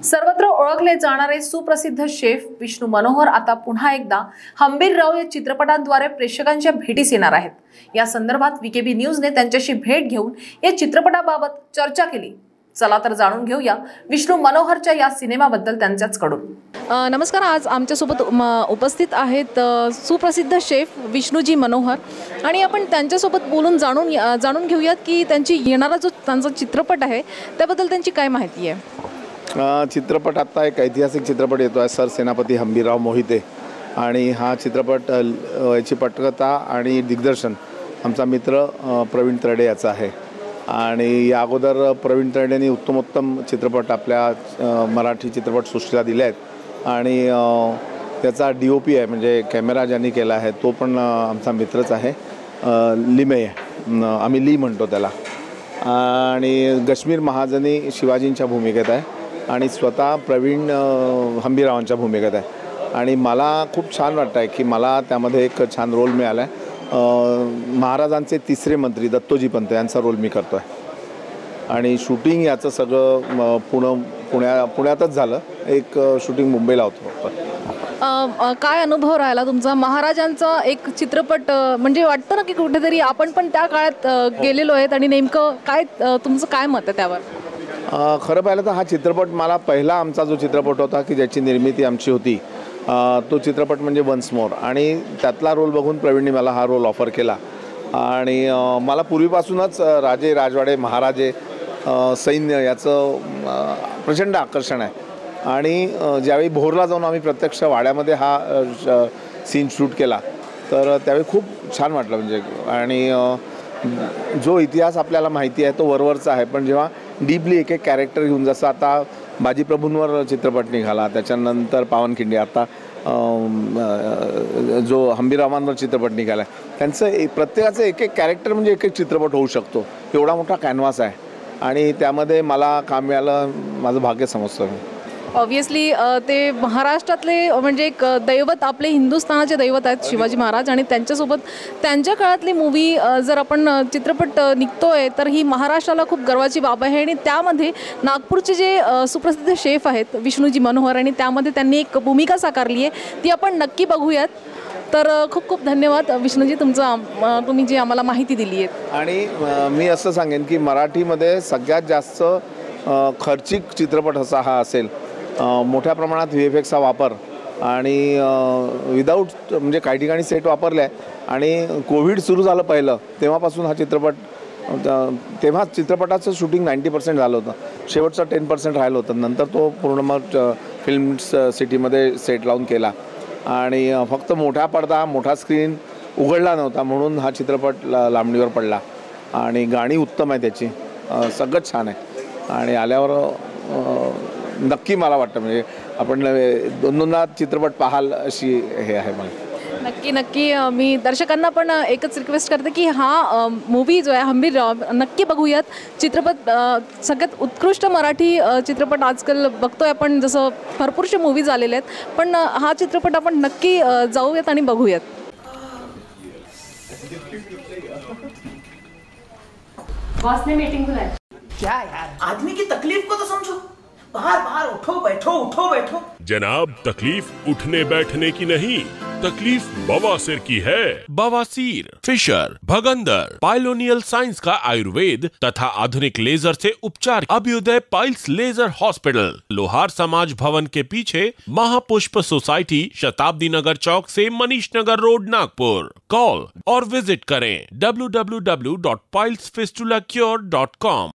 सर्वत्र ओळखले जाणारे सुप्रसिद्ध शेफ विष्णू मनोहर आता पुन्हा एकदा हंबीरराव या चित्रपटाद्वारे प्रेक्षकांच्या भेटीस येणार आहेत। या संदर्भात वीकेबी न्यूजने त्यांच्याशी भेट घेऊन या चित्रपटाबाबत चर्चा केली। चला तर जाणून घेऊया विष्णू मनोहरच्या या सिनेमाबद्दल त्यांच्याचकडून। नमस्कार, आज आमच्यासोबत उपस्थित आहेत सुप्रसिद्ध शेफ विष्णूजी मनोहर आणि आपण त्यांच्यासोबत बोलून जाणून घेऊयात की त्यांची येणारा जो त्यांचा चित्रपट आहे त्याबद्दल त्यांची काय माहिती आहे। चित्रपट आता एक ऐतिहासिक चित्रपट येतो आहे, सर सेनापती हंबीरराव मोहिते, आणि हा चित्रपट याची पटकथा आणि दिग्दर्शन आमचा मित्र प्रवीण तरडे याचा आहे। आणि या अगोदर प्रवीण तरडेंनी उत्तमोत्तम चित्रपट आपल्या मराठी चित्रपटसृष्टीला दिले आहेत आणि त्याचा DOP आहे, म्हणजे कॅमेरा ज्यांनी केला आहे तो पण आमचा मित्रच आहे, लिमे, आम्ही ली म्हणतो त्याला। आणि गश्मीर महाजनी शिवाजींच्या भूमिकेत आहे आणि स्वतः प्रवीण हंबीररावांच्या भूमिकेत आहे। आणि मला खूप छान वाटतं आहे की मला त्यामध्ये एक छान रोल मिळाला आहे। महाराजांचे तिसरे मंत्री दत्तोजी पंत यांचा रोल मी करतो आहे आणि शूटिंग याचं सगळं पुण्यातच झालं, एक शूटिंग मुंबईला होतं। काय अनुभव राहिला तुमचा महाराजांचा एक चित्रपट, म्हणजे वाटतं ना की कुठेतरी आपण पण त्या काळात गेलेलो आहेत आणि नेमकं काय तुमचं काय मत आहे त्यावर? खरं पाहिलं तर हा चित्रपट मला पहिला आमचा जो चित्रपट होता की ज्याची निर्मिती आमची होती तो चित्रपट म्हणजे वन्स मोर, आणि त्यातला रोल बघून प्रवीणने मला हा रोल ऑफर केला। आणि मला पूर्वीपासूनच राजे राजवाडे महाराजे सैन्य याचं प्रचंड आकर्षण आहे। आणि ज्यावेळी भोरला जाऊन आम्ही प्रत्यक्ष वाड्यामध्ये हा सीन शूट केला तर त्यावेळी खूप छान वाटलं, म्हणजे आणि जो इतिहास आपल्याला माहिती आहे तो वरवरचा आहे, पण जेव्हा डीपली एक कॅरेक्टर घेऊन, जसं आता बाजीप्रभूंवर चित्रपट निघाला, त्याच्यानंतर पावनखिंडी, आता जो हंबीररावांवर चित्रपट निघाला, त्यांचं प्रत्येकाचं एक कॅरेक्टर म्हणजे एक चित्रपट होऊ शकतो, एवढा मोठा कॅनव्हास आहे आणि त्यामध्ये मला काम मिळालं, माझं भाग्य समजतं मी। ऑब्वियसली ते महाराष्ट्रातले म्हणजे एक दैवत, आपले हिंदुस्थानाचे दैवत आहेत शिवाजी महाराज, आणि त्यांच्यासोबत त्यांच्या काळातली मूवी जर आपण चित्रपट निघतोय तर ही महाराष्ट्राला खूप गर्वाची बाब आहे। आणि त्यामध्ये नागपूरचे जे सुप्रसिद्ध शेफ आहेत विष्णूजी मनोहर, आणि त्यामध्ये त्यांनी एक भूमिका साकारली आहे, ती आपण नक्की बघूयात। तर खूप खूप धन्यवाद विष्णूजी, तुम्ही जी आम्हाला माहिती दिली आहे। आणि मी असं सांगेन की मराठीमध्ये सगळ्यात जास्त खर्चिक चित्रपट असा हा असेल, मोठ्या प्रमाणात VFXचा वापर आणि विदाऊट, म्हणजे काही ठिकाणी सेट वापरले आहे। आणि कोविड सुरू झालं पहिलं तेव्हापासून हा चित्रपट, तेव्हा चित्रपटाचं शूटिंग 90% झालं होतं, शेवटचं 10% राहिलं होतं, नंतर तो पूर्ण मग फिल्म सिटीमध्ये सेट लावून केला। आणि फक्त मोठा पडदा, मोठा स्क्रीन उघडला नव्हता म्हणून हा चित्रपट लांबणीवर पडला। आणि गाणी उत्तम आहे त्याची, सगळंच छान आहे। आणि आल्यावर नक्की मला वाटतं, म्हणजे आपण दोनदा चित्रपट पाहाल अशी हे आहे मला। नक्की मी दर्शकांना पण एकच रिक्वेस्ट करते की हा मूवी जो आहे हंबीरराव नक्की बघूयात। चित्रपट सगळ्यात उत्कृष्ट मराठी चित्रपट आजकाल बघतोय आपण, जसं भरपूरशे मूवीज आलेले आहेत, पण हा चित्रपट आपण नक्की जाऊयात आणि बघूयात। बॉस ने मीटिंग बुलाई। क्या यार, आदमी की तकलीफ को तो समझो। बाहर बाहर उठो बैठो। जनाब, तकलीफ उठने बैठने की नहीं, तकलीफ बवासीर की है। बवासीर, फिशर, भगंदर, पाइलोनियल साइंस का आयुर्वेद तथा आधुनिक लेजर से उपचार। अभ्युदय पाइल्स लेजर हॉस्पिटल, लोहार समाज भवन के पीछे, महापुष्प सोसाइटी, शताब्दी नगर चौक से मनीष नगर रोड, नागपुर। कॉल और विजिट करें www.pilesfistulacure.com।